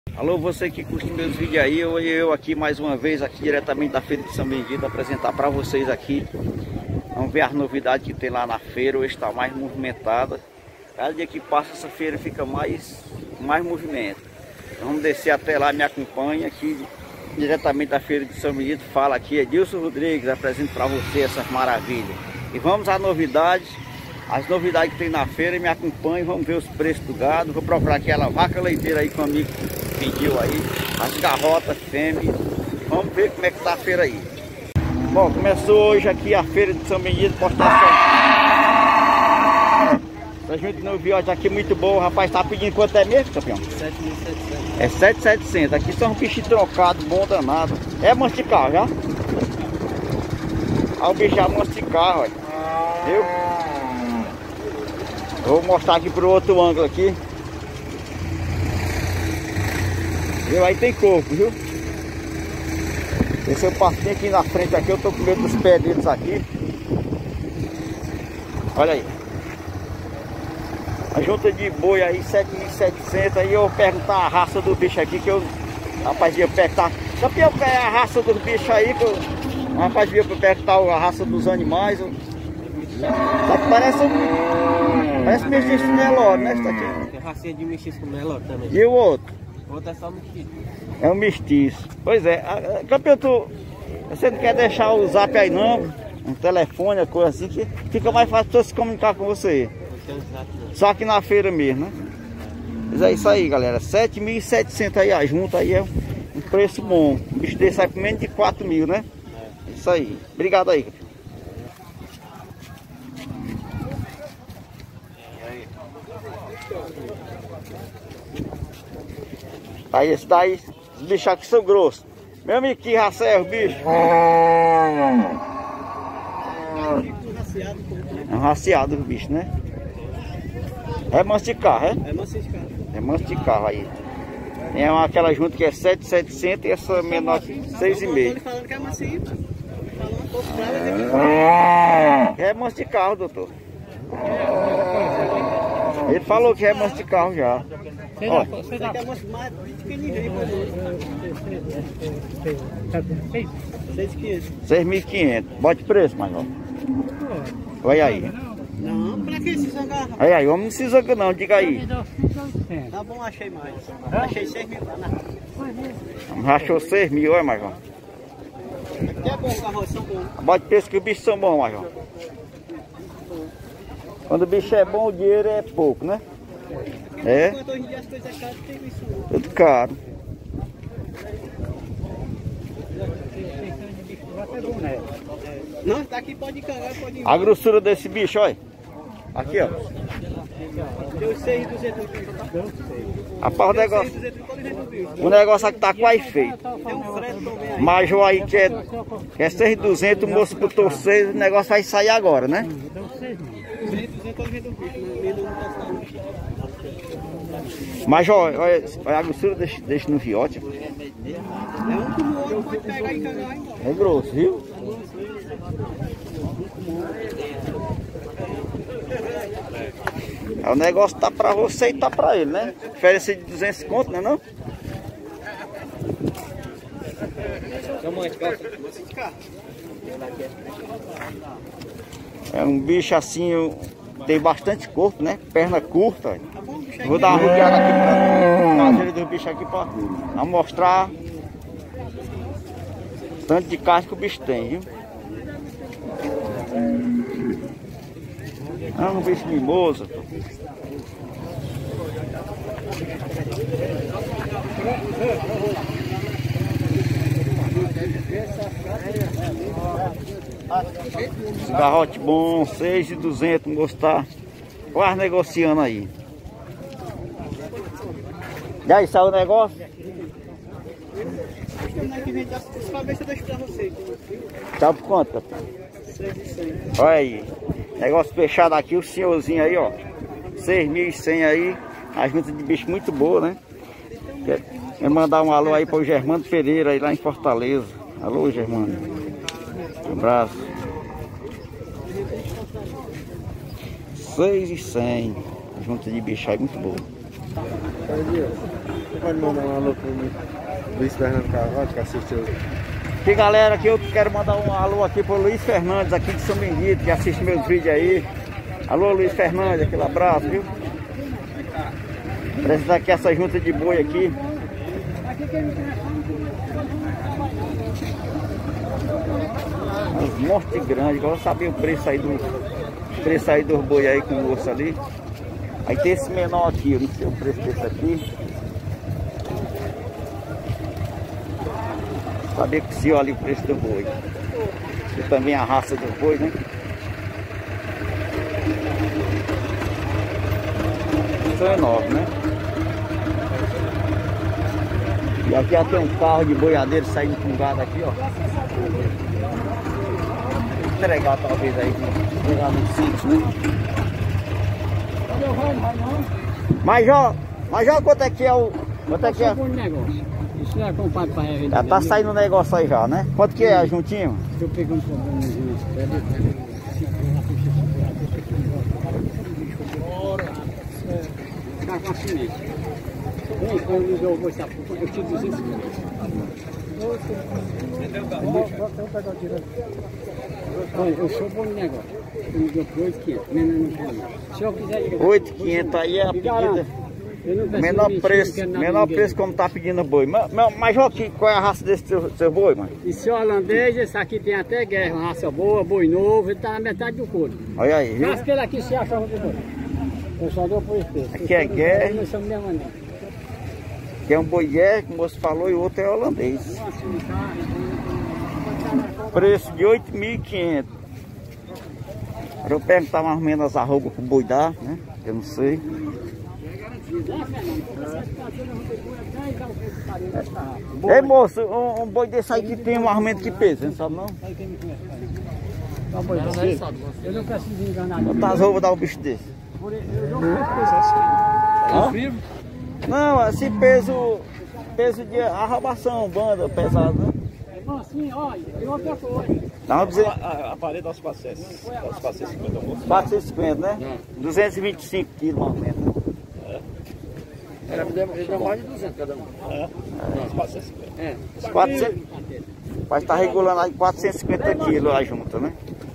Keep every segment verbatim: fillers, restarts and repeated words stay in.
Alô, você que curte meus vídeos aí, eu, eu aqui mais uma vez, aqui diretamente da Feira de São Benedito, apresentar para vocês aqui. Vamos ver as novidades que tem lá na feira. Hoje está mais movimentada. Cada dia que passa essa feira fica mais, mais movimento. Vamos descer até lá, me acompanha aqui diretamente da Feira de São Benedito. Fala aqui, Edilson Rodrigues, apresento para você essas maravilhas. E vamos às novidades, as novidades que tem na feira. Me acompanhe, vamos ver os preços do gado. Vou procurar aquela vaca leiteira aí que o amigo pediu aí, as garrotas fêmeas. Vamos ver como é que tá a feira aí. Bom, começou hoje aqui a Feira de São Benedito, postação. Essa gente no viote aqui muito bom. O rapaz tá pedindo quanto é mesmo, campeão? sete mil e setecentos. É sete mil e setecentos. Aqui são bichos trocados, bom danado. É masticar já? Olha o bicho já masticar, olha. Viu? Vou mostrar aqui pro outro ângulo aqui. Viu? Aí tem corpo, viu? Esse é o pastinho aqui na frente aqui. Eu tô com medo dos pés deles aqui. Olha aí. A junta de boi aí, sete mil e setecentos. Aí eu perguntar a raça do bicho aqui, que eu... Rapaz, ia perguntar. Campeão, qual é a raça dos bichos aí? Que eu... Rapaz, ia perguntar a raça dos animais. Eu... Só que parece um... Parece mestiço com Nelore, né? Isso aqui. Tem racinha de mestiço com Nelore também. E o outro? O outro é só mestiço. É um mestiço. Pois é. Campeão, tu... Você não quer deixar o zap aí não? Um telefone, coisa assim, que fica mais fácil para se comunicar com você. Só aqui na feira mesmo, né? Mas é isso aí, galera. sete mil e setecentos aí a junta aí é um preço bom. O bicho desse sai por menos de quatro mil, né? É isso aí. Obrigado aí, campeão. Aí, esse daí, os bichos aqui são grossos. Meu amigo, que raça é os bichos? É um raciado os bichos, né? É masticar, é? É masticar. É masticar aí. Tem uma, aquela junta que é sete mil e setecentos e essa menor seis mil e quinhentos. Falando que é macio. Falando um pouco pra É masticar, doutor. Ele falou que é masticar já. Ó, você quer mais que ninguém, seis mil e quinhentos. Bote preço, mais ó. Olha aí. Não, pra que se zangar? Olha aí, homem não se zanga não, diga aí. Tá bom, achei mais. Achei seis mil lá na... Rachou seis mil, olha, Major. Aqui é bom, os arroz são bons. Bote preço que os bichos são bons, Major. Quando o bicho é bom, o dinheiro é pouco, né? É? Enquanto hoje em dia as coisas caras, tem isso. Tudo caro. Não, daqui pode cagar, pode ir. A grossura desse bicho, olha. Aqui, ó. Deu seis mil e duzentos. Rapaz, o negócio, o negócio aqui tá quase feito. Tem um frete também aí. Major aí que é, que é seis mil e duzentos, o moço botou seis, o negócio vai sair agora, né? seis mil e duzentos eu vendo o bicho, não tá saindo. Major, olha, olha a grossura desse, desse no viote. É um como o outro, pode pegar e cagar embora. É grosso, viu? O negócio tá pra você e tá pra ele, né? Diferença de duzentos conto, né não? É um bicho assim, tem bastante corpo, né? Perna curta. Vou dar uma rodeada aqui pra traseira do bicho aqui pra, pra mostrar o tanto de carne que o bicho tem, viu? É um bicho mimoso. Garrote bom, seis mil e duzentos, gostar. Quase negociando aí. E aí, saiu o negócio? Tá por quanto? Olha aí. Negócio fechado aqui, o senhorzinho aí, ó. seis mil e cem aí. A junta de bicho muito boa, né? Quer, quer mandar um alô aí para o Germano Pereira aí lá em Fortaleza. Alô, Germano. Um abraço. seis mil e cem. A junta de bicho aí muito boa. Pode mandar um alô pro Luiz Fernando Carvalho que assistiu. Que galera, aqui eu quero mandar um alô aqui pro Luiz Fernandes, aqui de São Benedito, que assiste meus vídeos aí. Alô Luiz Fernandes, aquele abraço, viu? Precisa aqui essa junta de boi aqui. Uns monstros grandes, agora eu saber o preço aí do preço aí dos boi aí com o osso ali. Aí tem esse menor aqui, eu não sei o preço desse aqui. Saber que se olha o preço do boi. E também a raça do boi, né? São enormes, né? E aqui já tem um carro de boiadeiro saindo com gado aqui, ó. Vou entregar talvez aí, entregar no sítio, né? Mas já, mas já quanto é que é o... Quanto é que é? Isso é comprado para ele. Já tá saindo o negócio aí já, né? Quanto que é juntinho? Eu peguei um probleminha. Tá com a semente. Bem, quando eu vou essa eu te duzentos e cinquenta. Olha, eu sou bom de negócio. Eu me dou oito quinhentos. Menos não quero. Se eu quiser... oito mil e quinhentos aí é a pedida. Menor preço, menor preço como tá pedindo boi. Mas, mas Joaquim, qual é a raça desse seu, seu boi, mano? Esse holandês, esse aqui tem até guerra, uma raça boa, boi novo, ele tá na metade do couro. Olha aí, viu? Mas aquele aqui se acha de boi. Eu só dou por esse. Aqui é guerra. Nós somos mesmo, né? Que é um boi guerra, que o moço falou, e o outro é holandês. Preço de oito mil e quinhentos. Eu perguntar mais ou menos as arrogas pro boi dar, né? Eu não sei. É. Ei moço, um, um boi desse aí que tem um armamento que peso, não sabe não? Eu não preciso enganar. Botar as roupas dar um bicho desse. Frio? Não, assim peso, peso de arrobação, banda pesado, né? Irmão, assim, olha, tem outra coisa. Dá dizer... A, a parede das quatrocentos. Das quatrocentos e cinquenta moços. quatrocentos e cinquenta, né? duzentos e vinte e cinco quilos mais ou menos, né? Ele deu mais de duzentos cada um. É, quatrocentos e cinquenta. É. quatrocentos, vai estar regulando aí quatrocentos e cinquenta quilos a junta, né?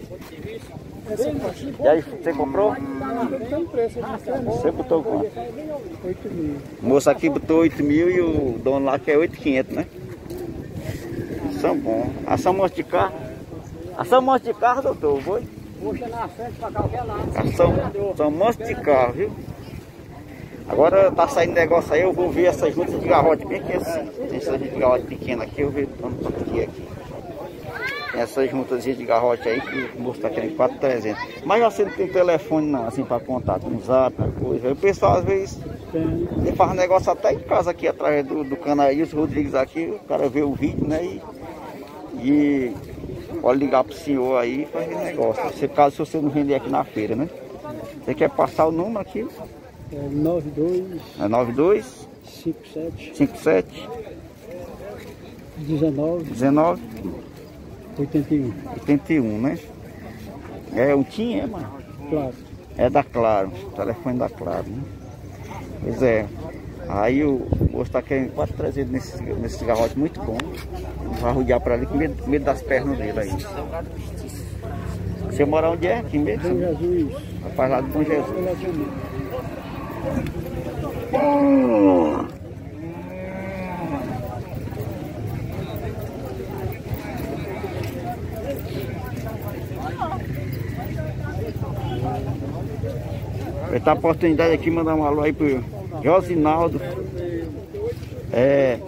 E aí, você comprou? Você botou quanto? oito mil. O moço aqui botou oito mil e o dono lá quer oito mil e quinhentos, né? São bons. Ação monte de carro. Ação monte de carro, doutor, foi? Puxa na frente pra qualquer lado. Ação, são monte de carro, viu? Agora tá saindo negócio aí, eu vou ver essa junta de garrote bem aqui assim. Tem essa junta de garrote pequena aqui, eu vejo tanto aqui aqui. Tem essa juntazinha de garrote aí que o moço tá querendo quatro mil e trezentos. Mas já você não tem telefone não, assim, para contato, no zap, coisa. Aí o pessoal às vezes ele faz negócio até em casa aqui, através do, do canal Ilson Rodrigues aqui, o cara vê o vídeo, né? E, e pode ligar pro senhor aí e fazer negócio. Se, caso você não vender aqui na feira, né? Você quer passar o número aqui? É nove dois. É nove dois cinco sete. cinco sete dezenove. dezenove oitenta e um. oitenta e um, né? É um TIM, é, mano? Claro. É da Claro, o telefone da Claro, né? Pois é. Aí o moço tá querendo quatro mil e trezentos nesse, nesse garrote muito bom. Vai rodear pra ali com medo, com medo das pernas dele aí. Você mora onde é? Aqui mesmo? Bom Jesus. Rapaz, lá do Bom Jesus. Vai estar a oportunidade aqui, mandar um alô aí pro Josinaldo. É...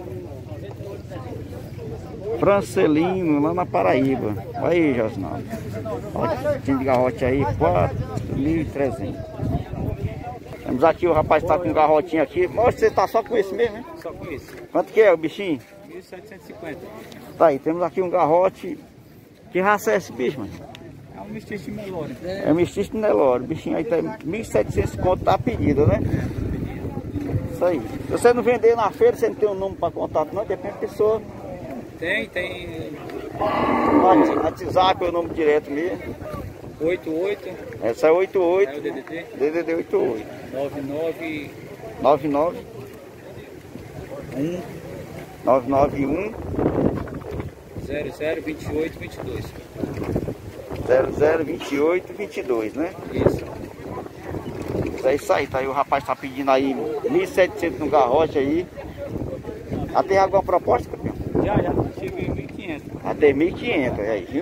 Francelino, lá na Paraíba. Aí, Josinaldo. Olha, tinha de garrote aí, quatro mil e trezentos. Temos aqui, o rapaz tá com um garrotinho aqui. Mostra, você tá só com esse mesmo, né? Só com isso. Quanto que é o bichinho? mil setecentos e cinquenta. Tá aí, temos aqui um garrote. Que raça é esse bicho, mano? É um mestiço de Nelore. É um mestiço de Nelore. O bichinho aí tá mil e setecentos conto, tá pedido, né? Isso aí. Se você não vender na feira, você não tem um número para contato, não? Depende da pessoa. Tem, tem. WhatsApp é o número direto mesmo. oito oito. Essa é oito oito. É o D D D. D D D oito oito. nove nove. nove nove. um nove nove um zero zero vinte e oito vinte e dois. zero zero vinte e oito vinte e dois, né? Isso. É isso aí, tá aí, o rapaz tá pedindo aí mil e setecentos no garrote aí. Já tem alguma proposta, campeão? Já, já, cheguei em mil e quinhentos. Já tem mil e quinhentos aí, viu?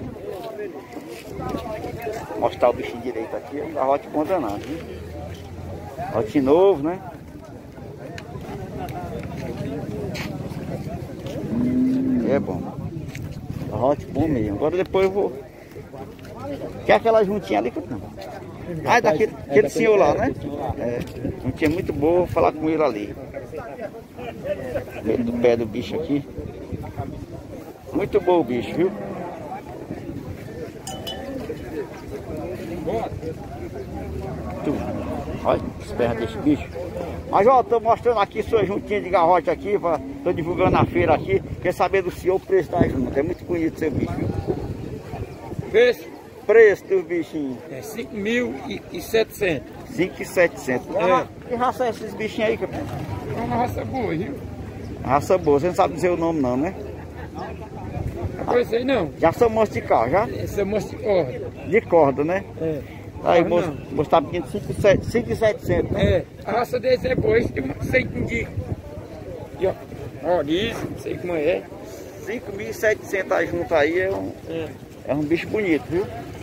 Vou mostrar o bichinho direito aqui, o garrote bom danado, viu? Garrote novo, né? É bom. Garrote bom mesmo. Agora depois eu vou... Quer aquela juntinha ali, campeão? Ah, é daquele, daquele senhor lá, né? É, juntinha muito boa, vou falar com ele ali. Meio do pé do bicho aqui. Muito bom o bicho, viu? Olha as pernas desse bicho. Mas ó, tô mostrando aqui sua juntinha de garrote aqui, pra, tô divulgando na feira aqui. Quer saber do senhor o preço da junta? É muito bonito seu bicho, viu? Preço? Preço do bichinho. É cinco mil e setecentos. cinco mil e setecentos. É. Que raça é esses bichinhos aí, campeão? É uma raça boa, viu? Raça boa, você não sabe dizer o nome não, né? Pois aí não. Já são moços de carro, já? Essa é moça de corda. De corda, né? É. Aí, Carro moço, não. moço tá pedindo cinco mil e setecentos, né? É, a raça desse é boa, isso que eu sei que indica. E ó, ó, isso, não sei como é. cinco mil e setecentos a junta aí é um, É. é um bicho bonito, viu?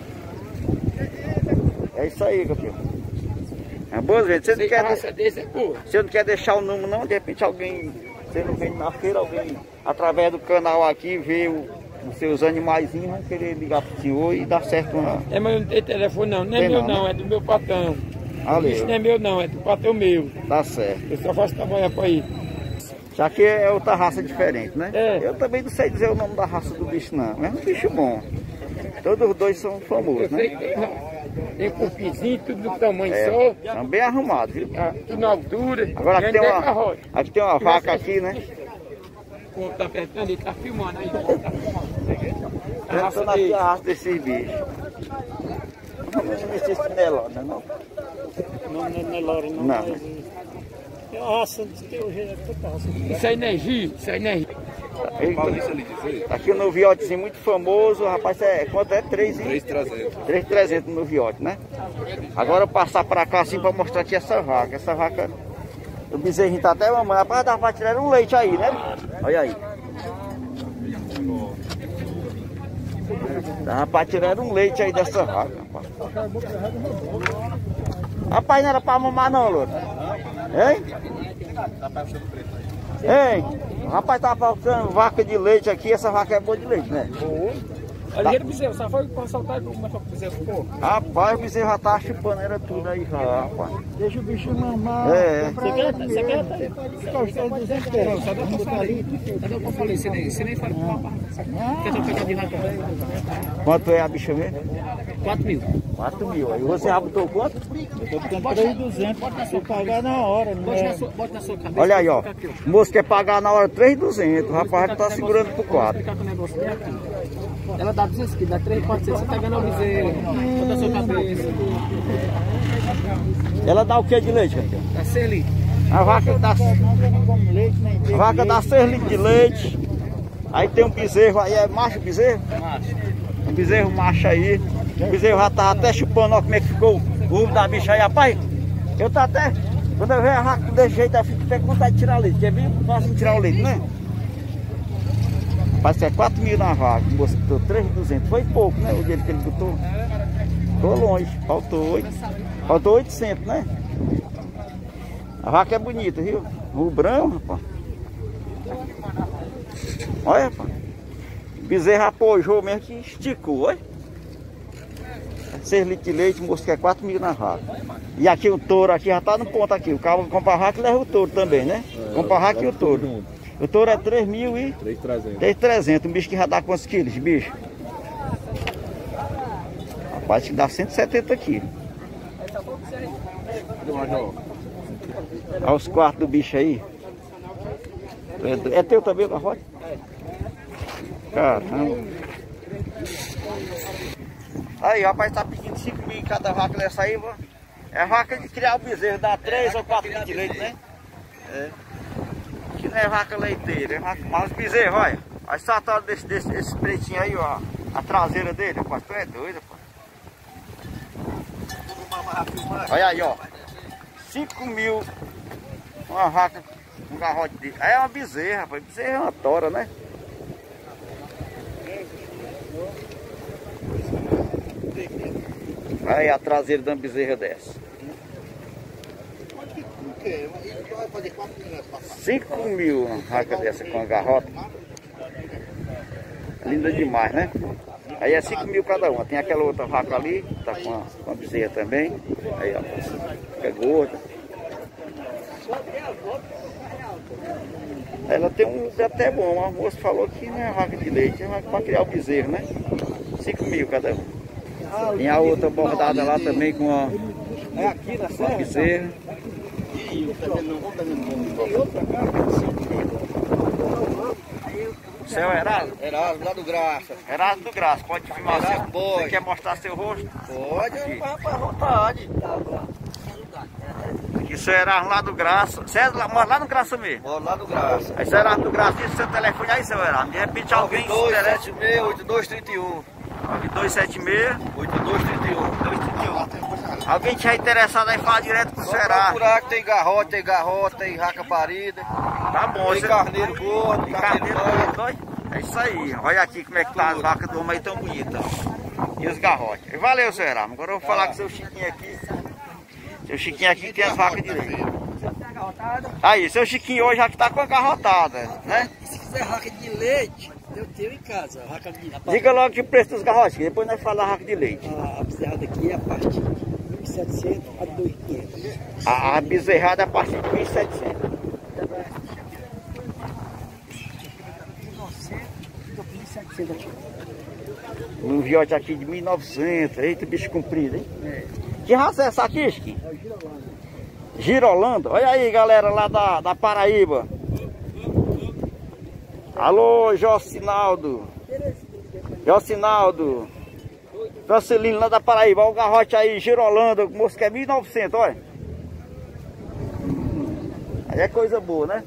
É isso aí, campeão. É boa, gente. Você não, Sei que a quer, raça desse é boa. você não quer deixar o número não? De repente alguém, você não vem na feira, alguém através do canal aqui vê o, os seus animaizinhos, vão querer ligar pro senhor e dar certo uma... É, mas eu não tenho telefone não, não é Tem meu não, não, né? é do meu patrão. Ali, Isso não é meu não, é do patrão meu. tá certo. Eu só faço trabalhar para ir. Já que é outra raça diferente, né? É. Eu também não sei dizer o nome da raça do bicho não, mas é um bicho bom. Todos os dois são famosos, Eu sei né? que tem, tem cupinzinho, tudo do tamanho É, só. são bem arrumados, viu? Ah, tudo na altura. Agora aqui e tem ainda é uma, carroça. aqui tem uma vaca aqui, né? O povo tá apertando, ele tá filmando aí. A raça Tentando aqui dele. a raça desses bichos. Não existe esse Nelore, não? Não, não é Nelore não. Não. É a raça de teu jeito, é raça. Isso é energia, isso é energia. Aí, aqui no viotezinho muito famoso, rapaz, é, quanto é? três mil e trezentos. três mil e trezentos no viote, né? Agora eu passar pra cá assim pra mostrar aqui essa vaca. Essa vaca, o bezerrinho tá até mamãe. Rapaz, dá pra tirar um leite aí, né? Olha aí. Dá pra tirar um leite aí dessa vaca, rapaz. Rapaz, não era pra mamar não, Louro. Hein? Ei, o rapaz tá faltando vaca de leite aqui, essa vaca é boa de leite, né? Olha, ele bezerro, só foi pra soltar e começou com o bezerro ficou. Rapaz, o bezerro já tá chupando, era tudo aí já, rapaz. Deixa o bicho mamar. É. Você quer? Você quer? Não, só deu pra falar. Só deu pra falar, você nem, você nem fala com o papai. Quer trocar de vaca? Quanto é a bicha mesmo? quatro mil. quatro mil. Aí você já botou quanto? Eu tô ficando três mil e duzentos. Se pagar na hora, não é? Bota na sua cabeça. Olha aí, ó. O moço quer pagar na hora três mil e duzentos. O rapaz já tá segurando pro quatro. Vou explicar que o negócio é aqui. Ela dá duzentos quilos, dá três mil e quatrocentos. Você tá vendo o bezerro? Bota na sua cabeça. Ela dá o que de leite, campeão? Dá seis litros. A vaca dá, a vaca dá seis litros de leite. Aí tem um bezerro aí, é macho bezerro? Macho. Um bezerro macho aí. O bezerro já tava até chupando, ó como é que ficou o ovo da bicha aí, rapaz. Eu tô até, quando eu vejo a vaca desse jeito, eu fico até com vontade de tirar leite. Quer ver? Fácil de tirar o leite, né? Parece que é quatro mil na vaca. O moço botou três mil e duzentos. Foi pouco, né? O dinheiro que ele botou. Ficou longe. Faltou oito. Faltou oitocentos, né? A vaca é bonita, viu? O branco, rapaz. Olha, rapaz. O bezerro apojou mesmo que esticou, olha. seis litros de leite, o moço quer quatro mil na vaca. E aqui o touro aqui já tá no ponto aqui. O cara compra a vaca e leva o touro também, né? É, compra a vaca e o touro. O touro é três mil e... três mil e trezentos. três mil e trezentos. Um bicho que já dá quantos quilos, bicho? Rapaz, que dá cento e setenta quilos. Olha os quartos do bicho aí. É teu também, garrote? Caramba. Aí, rapaz, tá pedindo cinco mil em cada vaca dessa aí, mano. É vaca de criar o bezerro, dá três ou quatro litros de leite, né? É. não é vaca leiteira, é vaca, mas bezerro, olha. Olha só a tal desse, desse, desse pretinho aí, ó. A traseira dele, rapaz, tu é doido, rapaz. Olha aí, ó. cinco mil uma vaca, um garrote dele. Aí é uma bezerra, rapaz. Bezerra é uma tora, né? Olha aí a traseira de uma bezerra dessa. cinco mil uma vaca dessa com a garrota. Linda demais, né? Aí é cinco mil cada uma. Tem aquela outra vaca ali, tá com a, com a bezerra também. Aí, ó, fica gorda. Ela tem um até bom. A moça falou que não é vaca de leite, é vaca para criar o bezerro, né? cinco mil cada uma. Tem a outra bordada lá também com a, com a bezerra. Seu Heraldo? Heraldo, lá do Graça. Heraldo do Graça, pode filmar Heraldo, seu... pode. Você quer mostrar seu rosto? Pode, rapaz, à vontade. Aqui, seu Heraldo lá do Graça. Você é lá, mora lá no Graça mesmo? Moro lá do Graça. Aí, seu Heraldo do Graça, diz seu telefone aí, seu Heraldo. De repente alguém se dois interessa. sete seis, oito dois três um. nove dois sete seis, oito dois três um. dois três um. Alguém tiver interessado aí, fala direto com o seu Heraldo. Procurar que tem garrote, tem garrote, tem raca parida. Tá bom. Tem você... carneiro gordo, Tem carneiro carneiro gordo. gordo. É isso aí. Olha aqui como é que tá as vacas do homem aí tão bonitas. E os garrotes. Valeu, seu Heraldo. Agora eu vou falar com o seu Chiquinho aqui. Seu Chiquinho aqui tem as vacas de leite. Aí, seu Chiquinho hoje já que tá com a garrotada, né? E se quiser raca de leite, eu tenho em casa. Raca de... Diga logo que o preço dos garrotes, depois nós falamos da raca de leite. A, a bezerrada aqui é a partir de mil e setecentos a dois mil e quinhentos. A, a bezerrada é a partir de mil e setecentos. Um viote aqui de mil e novecentos. Eita, bicho comprido, hein? É. Que raça é essa aqui, Chiquinho? Girolando. Olha aí, galera lá da, da Paraíba. Alô, Jocinaldo. Jocinaldo. Francelino lá da Paraíba. Olha o garrote aí, Girolando. Moço que é mil e novecentos, olha. Aí é coisa boa, né?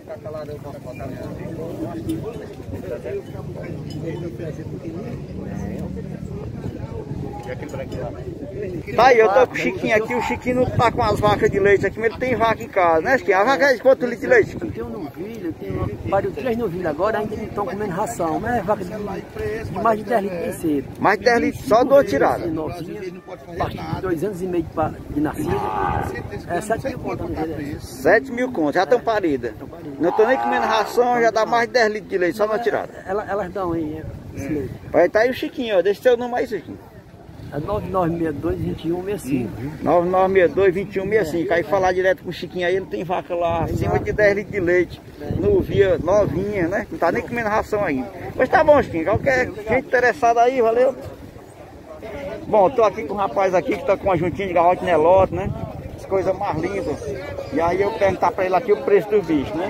Tá aí, eu tô com o Chiquinho aqui, o Chiquinho não tá com as vacas de leite aqui, mas ele tem vaca em casa, né, Chiquinho? A vaca é de quanto litro de leite? Eu tenho um novilho, eu tenho pariu três novilhos agora, ainda não estão comendo ração, mas é vaca de, de mais de dez litros bem cedo. Mais de dez litros, só dou tirada. Novinha, a partir de dois anos e meio de, pa- de nascida, é sete mil contas no dia. sete mil contos, já estão paridas. Não tô nem comendo ração, já dá mais de dez litros de leite, só na tirada. Elas, elas dão aí, esse leite. Vai tá aí o Chiquinho, ó, deixa seu número aí, Chiquinho. É nove nove seis dois, vinte e um, sessenta e cinco. nove nove seis dois, vinte e um, sessenta e cinco. Aí falar direto com o Chiquinho aí, ele tem vaca lá acima de dez litros de leite. Novia, novinha, né? Não tá nem comendo ração ainda. Mas tá bom, Chiquinho. Qualquer gente interessada aí, valeu? Bom, tô aqui com um rapaz aqui que tá com uma juntinha de garrote Nelote, né? As coisas mais lindas. E aí eu perguntar pra ele aqui o preço do bicho, né?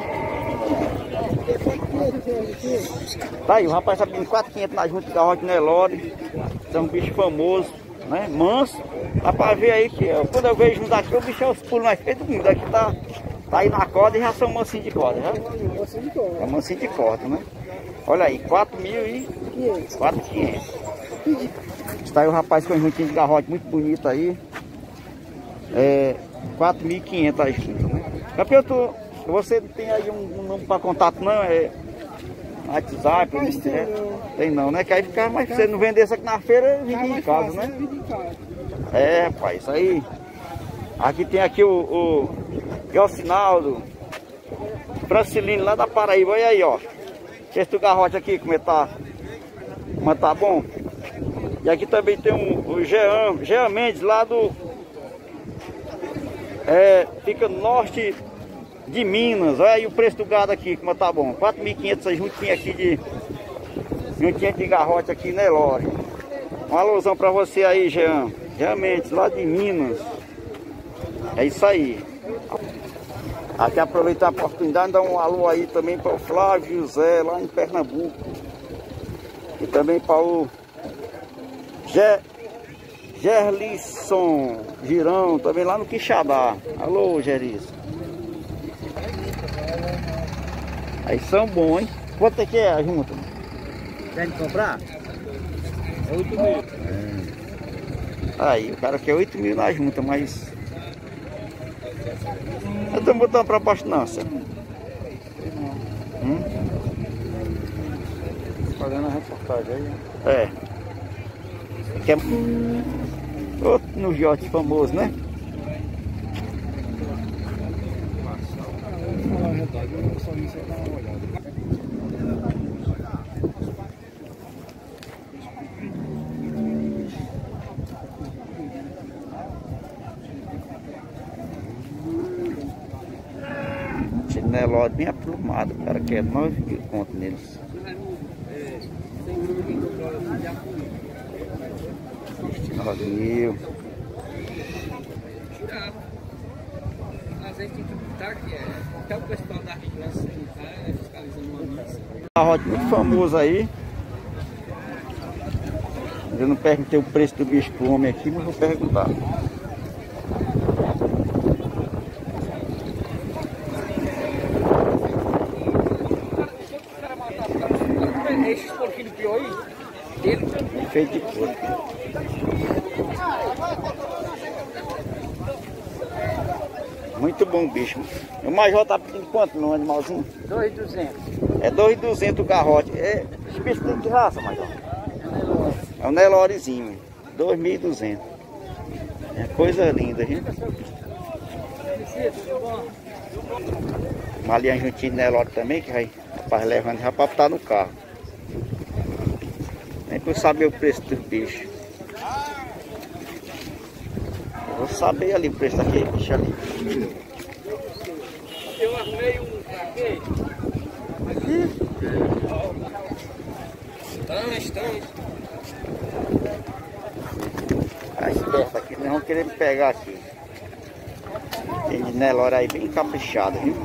Tá aí, o rapaz tá pedindo quatro mil e quinhentos na junta de garrote Nelote. É um bicho famoso, né? Manso. Dá pra ver aí que ó, quando eu vejo uns daqui, o bicho é os pulos mais feitos do mundo. Daqui tá, tá aí na corda e já são mansinhos de corda, já? É mansinho de corda, né? Olha aí, quatro mil e quatro mil e quinhentos. Está aí o rapaz com um juntinho de garrote muito bonito aí. É, quatro mil e quinhentos aí, né? Campeão, tu, você não tem aí um, um número para contato não? É WhatsApp? Mas tem, né? Tem não, né? Que aí fica mais, se você não vender isso aqui na feira, vende em casa, né? É, rapaz, isso aí. Aqui tem aqui o, o Jocinaldo, Francelino lá da Paraíba, olha aí, ó. Esse do garrote aqui, como é tá, como tá bom. E aqui também tem um, o Jean, Jean Mendes lá do, é, fica no norte de Minas. Olha aí o preço do gado aqui, como tá bom. quatro mil e quinhentos essa juntinha aqui de, juntinha de garrote aqui, né, Lore? Uma alusão pra você aí, Jean. Jean Mendes, lá de Minas. É isso aí. Aqui aproveitar a oportunidade e dar um alô aí também para o Flávio José, lá em Pernambuco. E também para o Ge Gerlisson Girão, também lá no Quixadá. Alô, Geris. Aí são bons, hein? Quanto é que é a junta? Quer comprar? É oito mil. É. Aí, o cara quer oito mil na junta, mas... Eu tô botando pra baixo não, senhor. Hum? Fazendo a reportagem aí. É. Quer... Outro no Jorge famoso, né? Chineló bem aprumado, o cara quer nove mil conto neles. nove mil. Às vezes tem que botar que é. Até o pessoal da vigilância sanitária fiscalizando uma missa. Garrote muito famoso aí. Eu não perguntei o preço do bicho pro homem aqui, mas vou perguntar. Esses porquinhos pior aí, ele feito de couro. Muito bom o bicho. O Major tá pedindo quanto no animalzinho? dois mil e duzentos. É dois mil e duzentos o garrote. É, esse bicho tem que raça, Major? É um Nelorezinho. dois mil e duzentos. É coisa linda, gente. Uma linha juntinha de Nelore também, que vai rapaz, levando já para botar no carro. Nem para saber o preço dos bichos. Vou saber ali o preço daquele bicho ali. Eu arrumei um aqui. Tantos, tantos. Ah, esperto aqui, nós vamos querer me pegar aqui. Tem de Nelore aí bem caprichado, viu?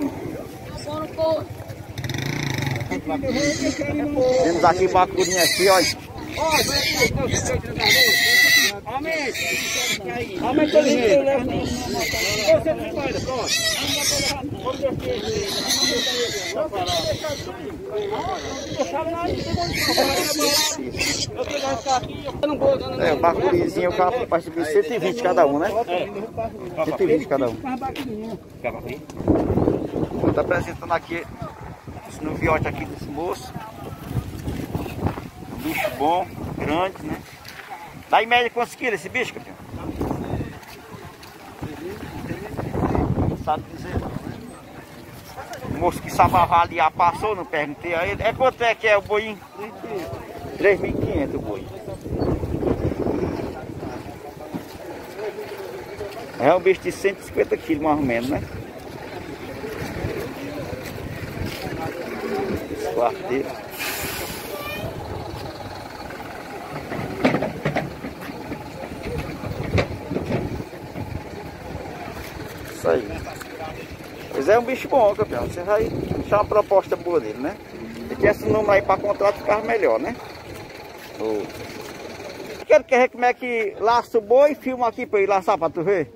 Temos aqui bacurinha aqui, olha. Aumenta o dinheiro. É, o bacurizinho o cara faz subir cento e vinte cada um, né? cento e vinte cada um. Vou estar apresentando aqui esse noviote aqui desse moço. Um bicho bom, grande, né? Dá em média quantos quilos esse bicho, campeão? Não sabe dizer não, né? O moço que sabe avaliar passou, não perguntei a ele. É quanto é que é o boinho? três mil e quinhentos o boi. É um bicho de cento e cinquenta quilos mais ou menos, né? Esse quarteiro. Isso aí. Pois é um bicho bom, campeão. Você vai deixar uma proposta boa dele, né? Se tivesse um número aí para contrato, ficava melhor, né? Oh. Quero que como é que laça o boi e filma aqui para ele laçar para tu ver.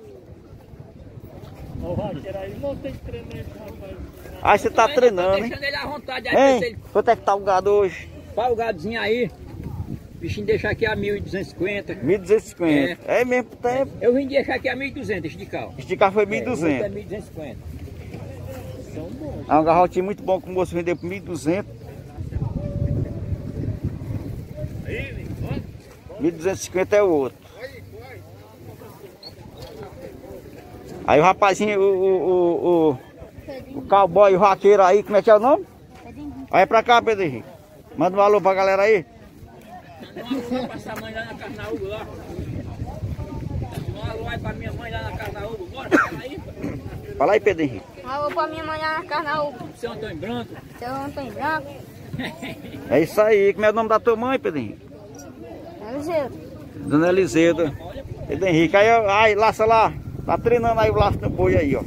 Aí você tá treinando, hein? Ele à vontade, Hein? ele... Quanto é que tá o gado hoje? Pá, o gadozinho aí. O bichinho deixa aqui a mil e duzentos e cinquenta. mil duzentos e cinquenta. É, é mesmo tempo. Eu vim deixar aqui a mil e duzentos, este de carro. Este carro foi mil e duzentos. É, mil duzentos e cinquenta. São bons. É um garrotinho muito bom que o moço vendeu por mil e duzentos. mil duzentos e cinquenta é o outro. Aí o rapazinho, o, o, o, o, o cowboy, o vaqueiro aí, como é que é o nome? Aí pra cá, Pedro Henrique. Manda um alô pra galera aí. Um alô pra essa mãe lá na Carnaúba lá. Um alô aí pra minha mãe lá na Carnaúba. Bora, fala aí. Fala aí, Pedro Henrique. Um alô pra minha mãe lá na Carnaúba. Seu Antônio Branco. Seu Antônio Branco. É isso aí. Como é o nome da tua mãe, Pedro Henrique? Eliseu. Dona Eliseda. Pedro Henrique. Aí, aí, laça lá. Tá treinando aí o laço do boi aí, ó.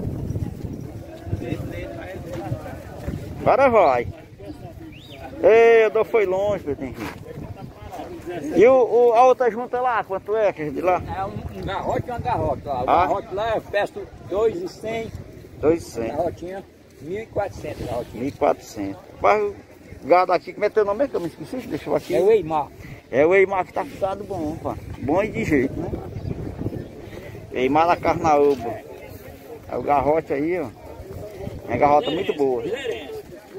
Agora vai. Ei, o dor foi longe, Pedro Henrique. E o, o, a outra junta lá, quanto é que de lá? É um, um garrote e uma garrota lá. O Ah. garrote lá eu peço dois e cem. dois e cem. Garrotinha. mil e quatrocentos. mil e quatrocentos. Mas o gado aqui, como é teu nome? É que eu me esqueci, deixa eu aqui. É o Eimar. É o Eimar que tá com gado bom, pá. Bom e de jeito, né? Eimar da Carnaúba. É o garrote aí, ó. É uma garrota muito boa. É.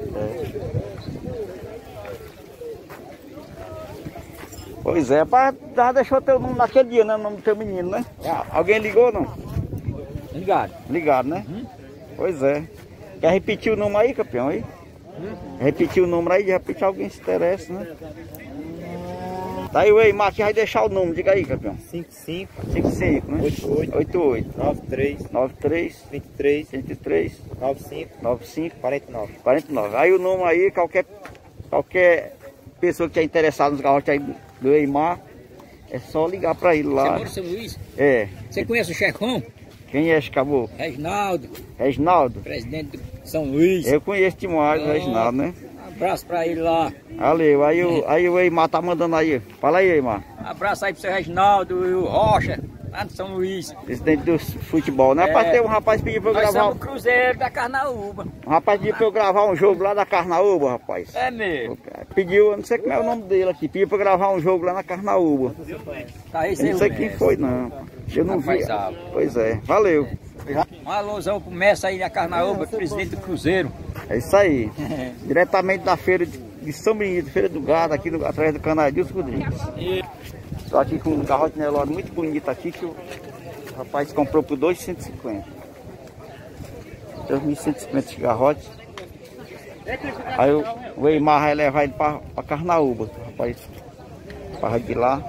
Pois é, pá, já deixou teu nome naquele dia, né? O nome do teu menino, né? Alguém ligou ou não? Ligado. Ligado, né? Hum? Pois é. Quer repetir o número aí, campeão? Aí? Hum? Repetir o número aí, de repente alguém se interessa, né? Tá aí o Eimar aqui, vai deixar o número, diga aí, campeão. cinco cinco, cinco cinco, né? oito oito, oito oito, nove três, nove três, vinte e três, vinte e três, nove cinco, nove cinco, quarenta e nove. quarenta e nove. Aí o número aí, qualquer, qualquer pessoa que estiver interessada nos garrotes aí do Eimar, é só ligar pra ele lá. Você mora em São Luís? É. Você conhece o Chefão? Quem é esse caboclo? Reginaldo. Reginaldo? Presidente de São Luís. Eu conheço demais o Reginaldo, né? Um abraço pra ele lá. Valeu, aí, o, aí o Eimar tá mandando aí. Fala aí, Eimar. Um abraço aí pro seu Reginaldo e o Rocha, lá de São Luís. Presidente do futebol, né? É. Rapaz, tem um rapaz pediu pra eu Nós gravar. somos o Cruzeiro da Carnaúba. Um rapaz pediu pra eu gravar um jogo lá da Carnaúba, rapaz. É mesmo. Pediu, eu não sei como é o nome dele aqui, pediu pra eu gravar um jogo lá na Carnaúba. Tá aí, Eu não sei quem foi, não. Eu não vi. Pois é, valeu. Um alôzão pro Messi aí da Carnaúba, presidente do Cruzeiro. É isso aí. Diretamente da feira de, de São Benito, feira do gado, aqui do, através do Canadilson Rodrigues. Estou aqui com um garrote Nelore muito bonito aqui que o rapaz comprou por dois mil cento e cinquenta. dois mil cento e cinquenta de garrote. Aí o, o Eimar vai levar ele para Carnaúba. O rapaz para de lá.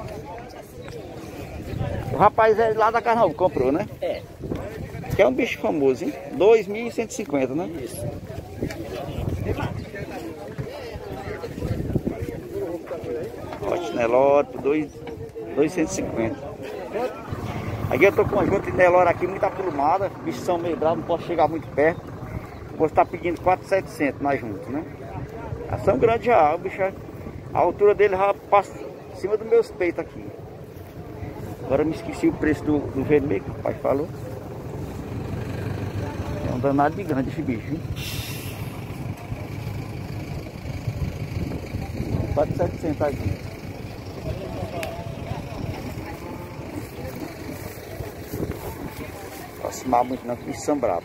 O rapaz é lá da Carnaúba, comprou, né? É. Que é um bicho famoso, hein? dois mil cento e cinquenta, né? Isso. Rote Nelore por dois mil cento e cinquenta. Aqui eu tô com uma junta de Nelore aqui muito aprumada. Bicho são meio bravos, não posso chegar muito perto. Vou estar pedindo quatro mil e setecentos na junta, né? Elas são grandes já, o bicho, a altura dele já passa em cima dos meus peitos aqui. Agora eu me esqueci o preço do, do vermelho que o pai falou. É um danado de grande esse bicho, hein? quatro mil e setecentos aqui. Aproximar muito não, que eles são bravos.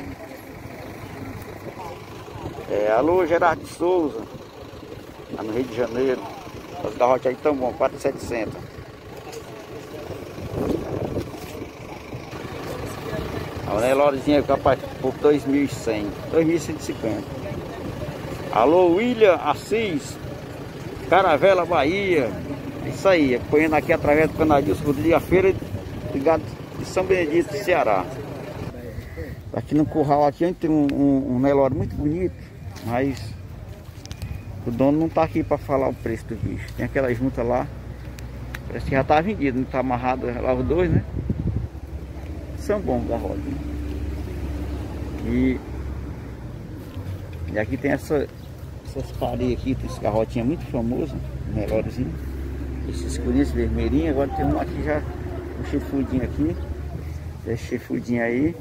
É, alô, Gerardo de Souza, lá no Rio de Janeiro. Os garrotes aí tão bom, quatro mil e setecentos. A Nelorezinha capaz por dois mil e cem, dois mil cento e cinquenta. Alô, William Assis, Caravela, Bahia. Isso aí, acompanhando aqui através do Canadilson Rodrigues, a feira ligado de São Benedito, Ceará. Aqui no curral aqui tem um, um, um Nelore muito bonito, mas o dono não está aqui para falar o preço do bicho. Tem aquela junta lá, parece que já está vendido, não está amarrado lá os dois, né? São bons garrotes. E, e aqui tem essa, essas pareias aqui, esse garrotinho é muito famoso, um Nelorezinho. Esse escurinho, esse vermelhinho, agora tem um aqui já, um chifudinho aqui. Esse chifudinho aí.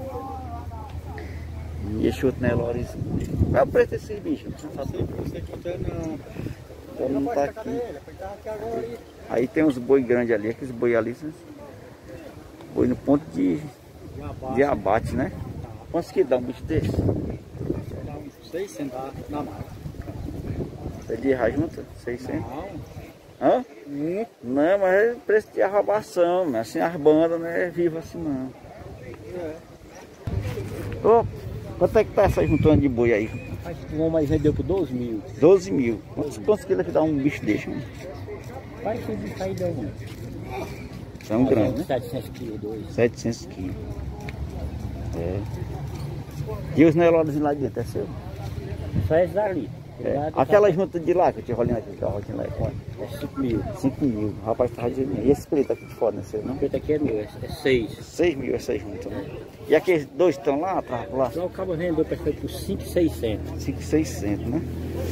E esse outro Nelorezinho. Qual é o preço desse bicho? Não sabe não. Então não tá aqui. Aí tem uns boi grandes ali, aqueles boi ali. Boi no ponto de, de abate, né? Quantos que dá um bicho desse? Dá uns seiscentos na mão. Você de junta? seiscentos? Hã? Hum. Não, mas é preço de arrobação, mas assim as bandas não é viva assim não. É. Ô, quanto é que tá essa juntona de boi aí? O homem vendeu por doze mil. doze mil. Quantos, quantos quilos que dá um bicho desse? Mano? Parece que isso aí dá um. São grandes, né? setecentos quilos, dois. setecentos quilos. É. E os Nelores lá de dentro, é seu? Só esses ali. É. Aquela junta de lá que eu te rolando aqui, que eu rolando lá, quanto? É cinco mil. cinco mil. O rapaz tá dizendo. E esse preto aqui de fora, não é seu, não? O preto aqui é meu, é seis. seis mil essa junta, né? E aqueles dois estão lá atrás? Lá? Então o cabo vendeu por cinco mil e seiscentos. cinco mil e seiscentos, né?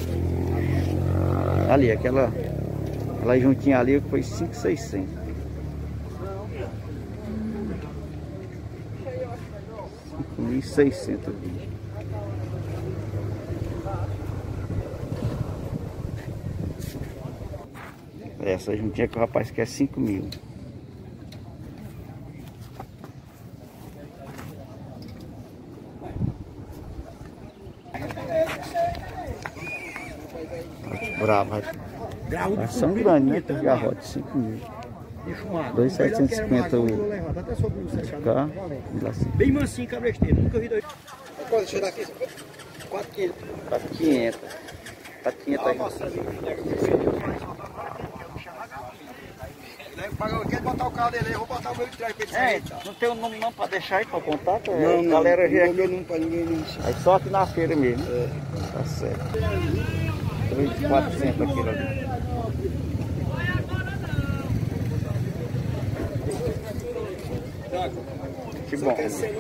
Ali, aquela, aquela juntinha ali foi cinco mil e seiscentos. cinco mil e seiscentos. Essa juntinha que o rapaz quer cinco mil. Bravo, rapaz. São grandes, né? Tem garrote, cinco mil. dois mil setecentos e cinquenta o cá. Bem mansinho, cabresteiro. Nunca vi dois. Quanto cheira aqui? quatro quilos. quatro mil e quinhentos. quatro mil e quinhentos aí. Quer botar o carro dele aí, eu vou botar o meu de trás pra ele É, sair. não tem o nome não pra deixar aí pra contato? É, Não, não, galera não, vê não, aqui. não, pra ninguém não. Aí só aqui na feira mesmo. É. Tá certo. três mil e quatrocentos aqui, ó. Que bom.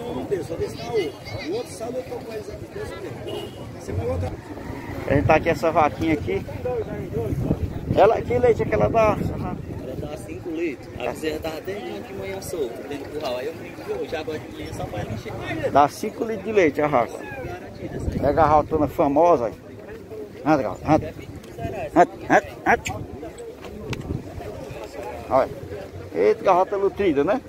A gente tá aqui essa vaquinha aqui. Ela, que leite é que ela dá? Ela dá cinco litros. A bezerra tava desde de manhã solta, dentro do curral. Aí eu prendi hoje, agora de manhã só pra ela encher mais. Dá cinco litros de leite a raca. Pega a ratona famosa aí. Anda, anda, anda. Anda, anda. Olha. Eita, garrota nutrida, né?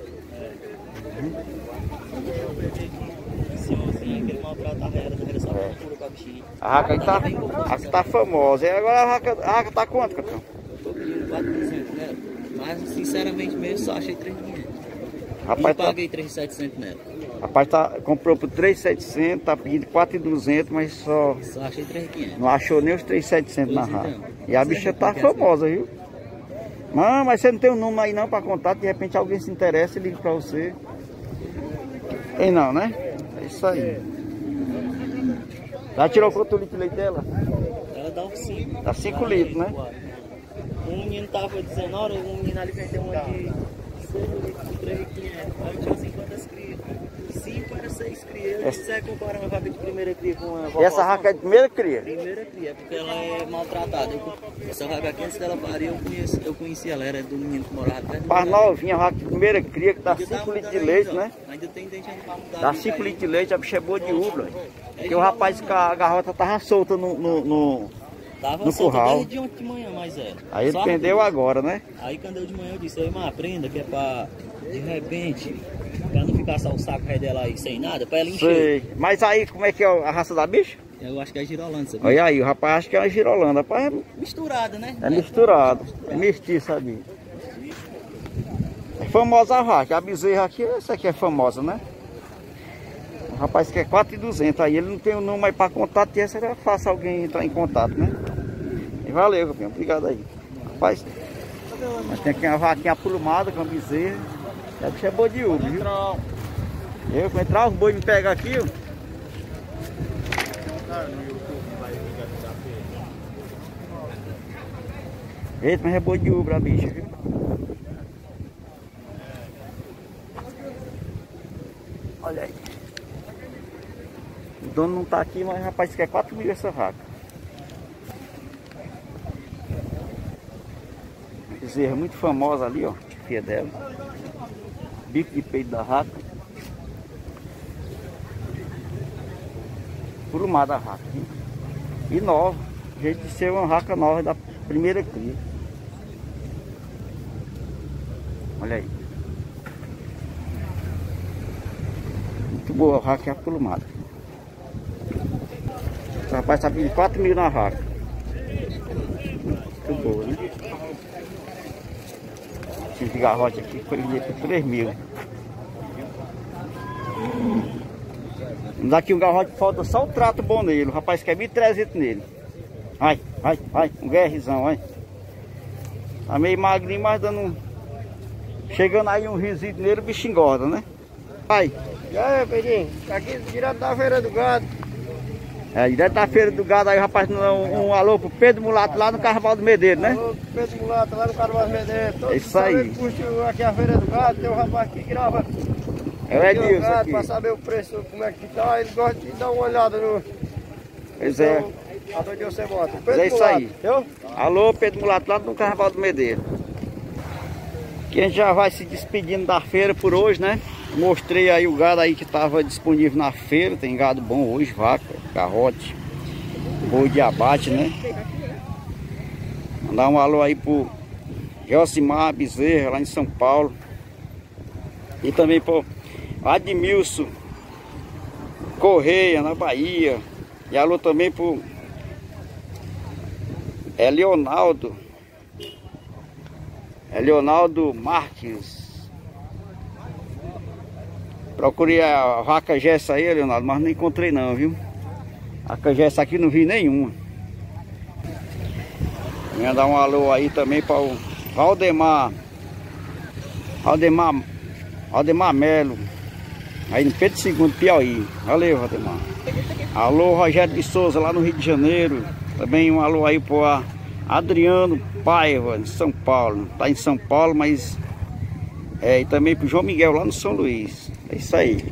Aquele maltrato a regra, a regra só procura com a bichinha. A raca tá, a raca tá famosa. E agora a raca, a raca tá quanto, Capitão? Eu tô pedindo quatro por cento nela. Mas sinceramente mesmo só achei três mil e quinhentos. Rapaz, Não paguei três mil e setecentos nela. Rapaz, tá, comprou por três mil e setecentos, tá pedindo quatro mil e duzentos, mas só Só achei três mil e quinhentos. não achou nem os três mil e setecentos na Pois raca. então. E a bicha tá famosa, viu? Não, mas você não tem um número aí não para contato, de repente alguém se interessa e liga para você. Tem não, né? É isso aí. Já tirou quanto litro de leite dela? Ela dá uns cinco. Dá cinco litros, né? Um menino tava dizendo, olha, um menino ali vendeu uma de seis litros por três mil e quinhentos. Aí eu tinha cinquenta crias. cinco era seis crias. Eu disse, é comparar uma vaca de primeira cria com uma E essa raca é de primeira cria? Primeira cria, porque ela é maltratada. Eu, essa vaca aqui, antes dela parir, eu conheci, eu conheci ela, era do menino que morava perto do Paz lugar. novinha, a raca de primeira cria, que dá Ainda tá cinco litros de mudando leite, ainda, né? ó. Ainda tem dente ainda pra mudar. Dá fica cinco aí. litros de leite, a bicha é boa de ubra. Porque o rapaz com a garrota tava solta no, no, no, Tava no solta curral. desde ontem de manhã, mas é. Aí ele Só prendeu arrumou. agora, né? Aí quando eu de manhã eu disse, aí, mas aprenda que é pra, de repente, pra não ficar só o saco ré dela aí sem nada, pra ela encher. Sei. Mas aí, como é que é a raça da bicha? Eu acho que é girolando, sabe? Olha aí, o rapaz acha que é uma girolanda. Rapaz, Misturada, né? é, é misturado. É mestiço, sabe? É famosa a vaca. A bezerra aqui, essa aqui é famosa, né? O rapaz quer quatro mil e duzentos. Aí ele não tem o número aí pra contato. E essa era fácil alguém entrar em contato, né? E valeu, campeão. Obrigado aí. Rapaz, nós temos aqui uma vaquinha aprumada com a bezerra. E a bicha é boa de uva, viu? Eu, vou entrar, os bois me pegam aqui, ó. Eita, mas é boa de ubra a bicha, viu? Olha aí. O dono não tá aqui, mas o rapaz quer quatro mil essa vaca. Bezerra muito famosa ali, ó. Filha dela. Bico de peito da vaca. Plumada a vaca. Hein? E nova. Jeito de ser uma vaca nova da primeira cria. Olha aí. Muito boa a vaca e a plumada. O rapaz está pedindo quatro mil na vaca. Muito boa, né? Esse garrote aqui foi por três mil. Daqui um garrote falta só o trato bom nele. O rapaz quer mil e trezentos nele. Vai, vai, vai. Um guerrizão, vai. Tá meio magrinho, mas dando um... Chegando aí um risinho nele, o bicho engorda, né? Vai. E aí, Pedrinho? Aqui direto da Feira do Gado. É, direto da Feira do Gado aí, rapaz, um, um alô pro Pedro Mulato lá no Carnaval do Medeiro, né? Alô, Pedro Mulato, lá no Carnaval do Medeiro. É isso aí. Curte aqui a Feira do Gado, tem um rapaz que grava. É o Edilson aqui. Para saber o preço, como é que tá, ele gosta de dar uma olhada no... Pois é. Então, aonde você bota. Mas é isso aí. Viu? Alô, Pedro Mulato, lá no Carnaval do Medeiro. Que a gente já vai se despedindo da feira por hoje, né? Mostrei aí o gado aí que estava disponível na feira. Tem gado bom hoje, vaca, garrote, boi de abate, né? Mandar um alô aí pro Josimar Bezerra, lá em São Paulo. E também para Admilson Correia, na Bahia. E alô também para é Leonardo. É Leonardo Marques. Procurei a vaca Jessa aí, Leonardo, mas não encontrei não, viu? A vaca Jessa aqui não vi nenhuma. Vou mandar um alô aí também para o Valdemar. Valdemar. Valdemar Melo. Aí no Pedro segundo, Piauí. Valeu, Valdemar. Alô, Rogério de Souza, lá no Rio de Janeiro. Também um alô aí para Adriano Paiva, em São Paulo. Tá em São Paulo, mas... É, e também pro João Miguel, lá no São Luís. É isso aí.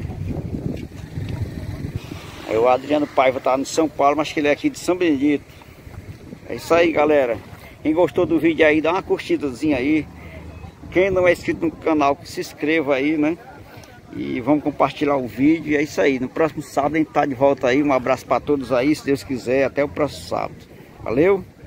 Aí o Adriano Paiva tá no São Paulo, mas que ele é aqui de São Benedito. É isso aí, galera. Quem gostou do vídeo aí, dá uma curtidazinha aí. Quem não é inscrito no canal, que se inscreva aí, né? E vamos compartilhar o vídeo. E é isso aí. No próximo sábado a gente tá de volta aí. Um abraço para todos aí, se Deus quiser. Até o próximo sábado. Valeu!